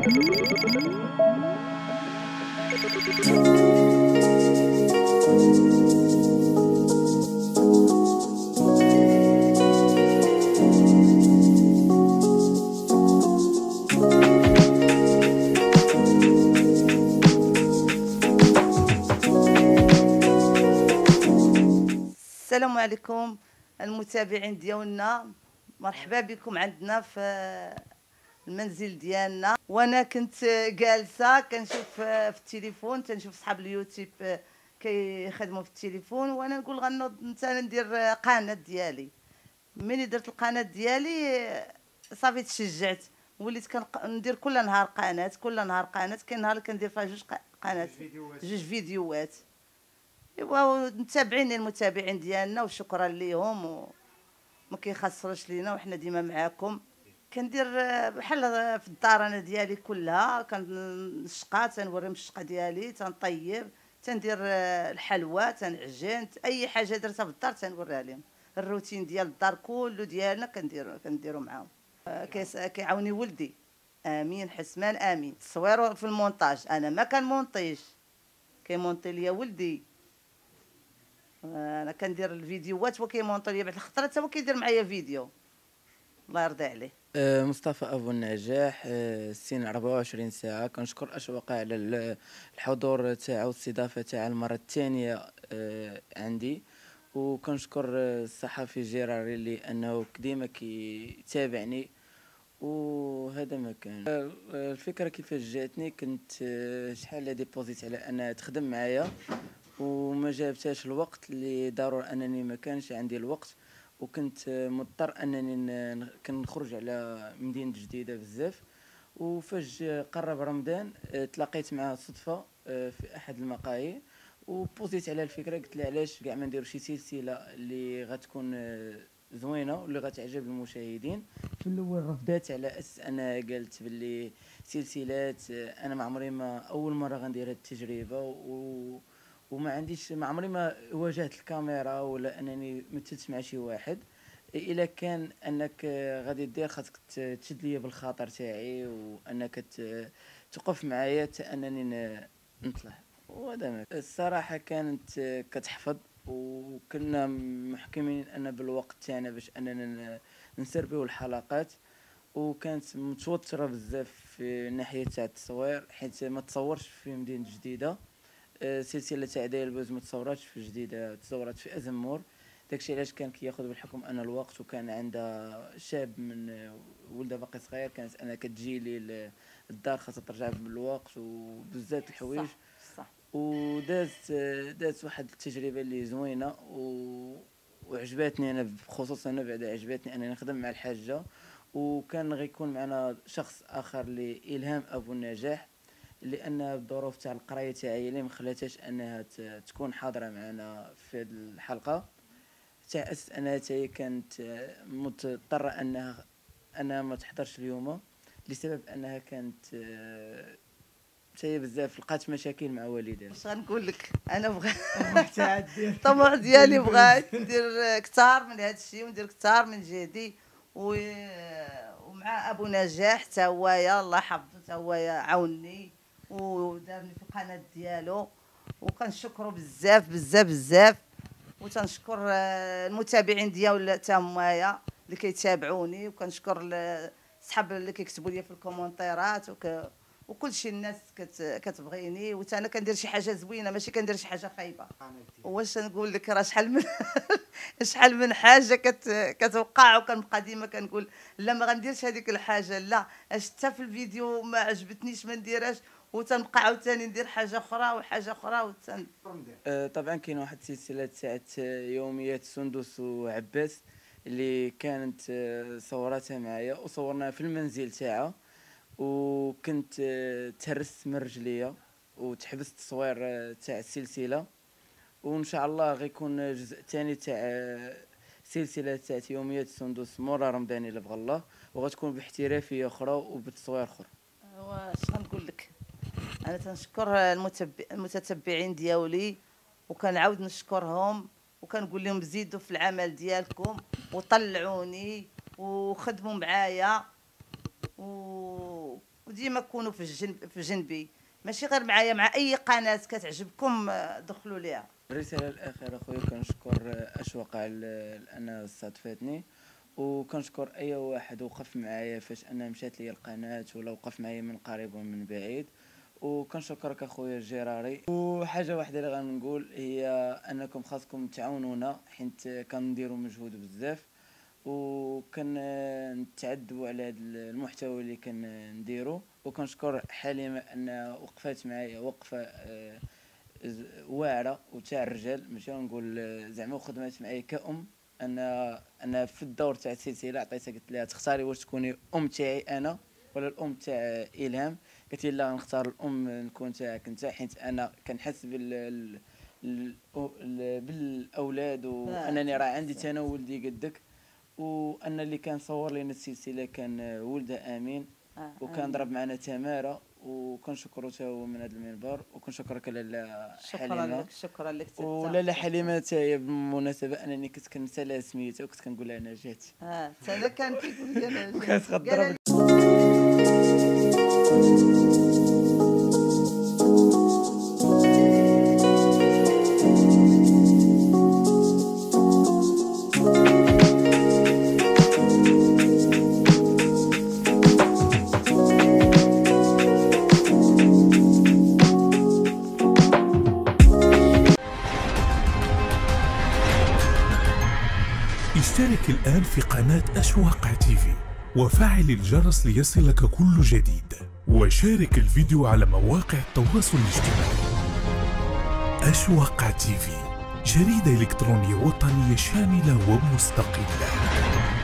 السلام عليكم المتابعين ديالنا، مرحبا بكم عندنا في المنزل ديالنا. وانا كنت جالسه كنشوف في التليفون، تنشوف صحاب اليوتيوب كيخدموا في التليفون، وانا نقول غنوض انت ندير قناه ديالي. ملي درت القناه ديالي صافي تشجعت، وليت ندير كل نهار قناه، كاين نهار كندير فيها جوج قنوات، جوج فيديوهات. ايوا متابعين المتابعين ديالنا وشكرا ليهم، وما كيخسروش لينا، وحنا ديما معاكم. كندير بحال في الدار انا ديالي كلها، كنشقى تنوريهم الشقه ديالي، تنطيب، تندير الحلوى، تنعجن، اي حاجه درتها في الدار تنوريها لهم. الروتين ديال الدار كله ديالنا كنديرو معاهم. كيعاوني ولدي امين حسمان، امين التصوير في المونتاج، انا ما كنمونطيش، كيمونطي ليا ولدي. انا كندير الفيديوهات وكيمونطي ليا بعض الخطرات، حتى هو كيدير معايا فيديو، الله يرضي عليه. مصطفى أبو النجاح، السن 24 ساعة. كنشكر أشواق على الحضور تاعو والاستضافة تاعها المرة الثانية عندي، وكنشكر الصحفي جيراري لأنه ديما كيتابعني، وهذا ما كان. الفكرة كيفاش جاتني، كنت شحال هادي بوزيت على أنها تخدم معايا، وما جابتهاش الوقت اللي ضروري أنني ما كانش عندي الوقت، وكنت مضطر انني كنخرج على مدينه جديده بزاف. وفاش قرب رمضان تلاقيت معها صدفه في احد المقاهي، وبوزيت على الفكره، قلت لها علاش كاع ما نديرو شي سلسله اللي غتكون زوينه واللي غتعجب المشاهدين. في الاول رفضات على اساس انا قلت باللي سلسلات، انا ما عمري، ما اول مره غندير هذه التجربه، وما عنديش، ما عمري ما واجهت الكاميرا ولا انني مثلت مع شي واحد. الا كان انك غادي دير، خاصك تشد ليا بالخاطر تاعي، وانك تقف معايا حتى انني نطلع. وهذا الصراحه كانت كتحفظ، وكنا محكمين ان بالوقت تاعنا باش اننا نسربيو الحلقات، وكانت متوتره بزاف في ناحيه تاع التصوير، حيت ما تصورش في مدينه جديده. سلسله تاع داير البوز ما تصوراتش في جديده، تصورات في ازمور. داكشي علاش كان كياخذ بالحكم ان الوقت، وكان عندها شاب من ولدها باقي صغير، كانت انا كتجي لي الدار خاصها ترجع بالوقت وبزاف الحوايج. صح صح. دازت واحد التجربه اللي زوينه، وعجبتني انا، خصوصا انا بعدا عجبتني انني نخدم مع الحاجه. وكان غيكون معنا شخص اخر لإلهام ابو النجاح، لان الظروف تاع القرايه تاعي اللي ما خلاتهاش انها تكون حاضره معنا في هذه الحلقه، تاع اس انها تاهي كانت مضطره انها ما تحضرش اليوم، لسبب انها كانت تاهي بزاف لقات مشاكل مع والديها. واش غنقول لك، انا الطموح ديالي بغيت ندير كثار من هذا الشيء، وندير كثار من جهدي، ومع ابو نجاح حتى هو الله يحفظه، حتى هو عاوني ودارني في القناه ديالو، وكنشكرو بزاف بزاف بزاف. وتنشكر المتابعين ديالو حتى همايا اللي كيتابعوني، وكنشكر صحاب اللي كيكتبوا لي في الكومونتيرات، وكل شيء الناس كتبغيني، وتا انا كندير شي حاجه زوينه، ماشي كندير شي حاجه خايبه. واش نقول لك، راه شحال من شحال من حاجه كتوقع، وكنبقى ديما كنقول لا ما غنديرش هذيك الحاجه، لا حتى في الفيديو ما عجبتنيش ما نديرهاش، وتنبقى عاوتاني ندير حاجه اخرى وحاجه اخرى طبعا كاين واحد السلسله تاعت يوميات سندس وعباس اللي كانت صورتها معايا، وصورناها في المنزل تاعها، وكنت تهرست من رجليا وتحبست التصوير تاع السلسله. وان شاء الله غيكون جزء ثاني تاع سلسله تاعت يوميات سندس مورا رمضان الا بغى الله، وغتكون باحترافيه اخرى وبتصوير اخرى. واش غنقول لك، انا تنشكر المتتبعين ديالي، وكنعاود نشكرهم، وكنقول لهم زيدوا في العمل ديالكم وطلعوني وخدموا معايا، وديما كونوا في جنبي، ماشي غير معايا، مع اي قناه كتعجبكم دخلوا ليها. الرساله الاخيره خويا كنشكر اشواق على انها استضافتني، وكنشكر اي واحد وقف معايا فاش انا مشات لي القناه ولا وقف معايا من قريب ومن بعيد. وكنشكرك اخويا الجيراري. وحاجه واحده اللي غنقول هي انكم خاصكم تعاونونا، حيت كنديروا مجهود بزاف وكنتعذبوا على هذا المحتوى اللي كنديرو. وكنشكر حليمه ان وقفات معايا وقفه واعره وتاع الرجال، ماشي نقول زعما وخدمات معايا كأم. انا في الدور تاع السلسله عطيتها، قلت لها تختاري واش تكوني ام تاعي انا ولا الام تاع الهام. قلت لي لا، نختار الام نكون تاعك انت، حيت انا كنحس بالاولاد، وانني راه عندي انا ولدي قدك. وان اللي كان صور لنا السلسله كان ولده امين، وكان ضرب معنا تماره. وكنشكرو حتى هو من هذا المنبر. وكنشكرك لاله حليمه. شكرا لك ولاله حليمه حتى هي بالمناسبه، انني كنت كنسى لها سميتها وكنت كنقول لها نجاة. حتى انا كان كيقول لي نجاة وكانت غضرب. اشترك الآن في قناة أشواق تيفي وفعل الجرس ليصلك كل جديد، وشارك الفيديو على مواقع التواصل الاجتماعي. أشواق تيفي، جريدة إلكترونية وطنية شاملة ومستقلة.